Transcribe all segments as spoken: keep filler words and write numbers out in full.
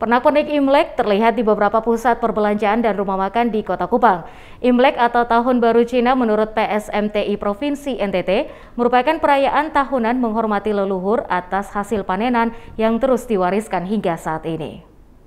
Pernak-pernik Imlek terlihat di beberapa pusat perbelanjaan dan rumah makan di Kota Kupang. Imlek atau Tahun Baru Cina menurut P S M T I Provinsi N T T merupakan perayaan tahunan menghormati leluhur atas hasil panenan yang terus diwariskan hingga saat ini.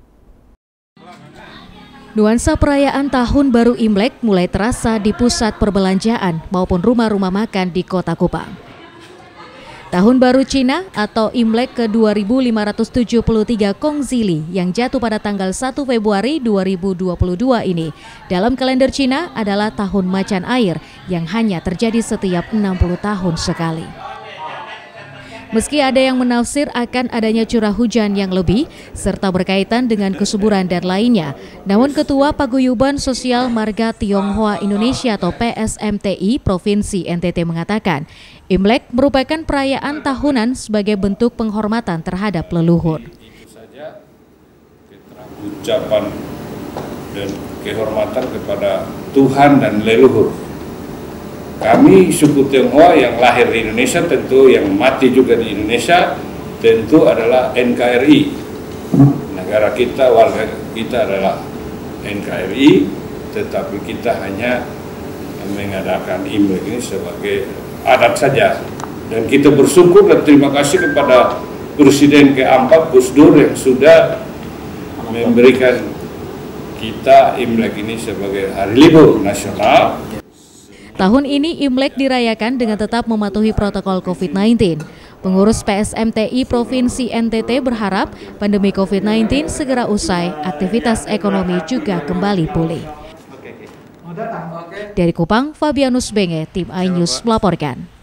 Nuansa perayaan Tahun Baru Imlek mulai terasa di pusat perbelanjaan maupun rumah-rumah makan di Kota Kupang. Tahun Baru Cina atau Imlek ke dua ribu lima ratus tujuh puluh tiga Kongzili yang jatuh pada tanggal satu Februari dua ribu dua puluh dua ini dalam kalender Cina adalah tahun macan air yang hanya terjadi setiap enam puluh tahun sekali. Meski ada yang menafsir akan adanya curah hujan yang lebih serta berkaitan dengan kesuburan dan lainnya, namun Ketua Paguyuban Sosial Marga Tionghoa Indonesia atau P S M T I Provinsi N T T mengatakan, Imlek merupakan perayaan tahunan sebagai bentuk penghormatan terhadap leluhur. Itu saja ucapan dan kehormatan kepada Tuhan dan leluhur. Kami suku Tionghoa yang lahir di Indonesia, tentu yang mati juga di Indonesia, tentu adalah N K R I. Negara kita, warga kita adalah N K R I, tetapi kita hanya mengadakan Imlek ini sebagai adat saja. Dan kita bersyukur dan terima kasih kepada Presiden keempat Gus Dur yang sudah memberikan kita Imlek ini sebagai hari libur nasional. Tahun ini Imlek dirayakan dengan tetap mematuhi protokol COVID sembilan belas. Pengurus P S M T I Provinsi N T T berharap pandemi COVID sembilan belas segera usai, aktivitas ekonomi juga kembali pulih. Dari Kupang, Fabianus Benge, Tim iNews melaporkan.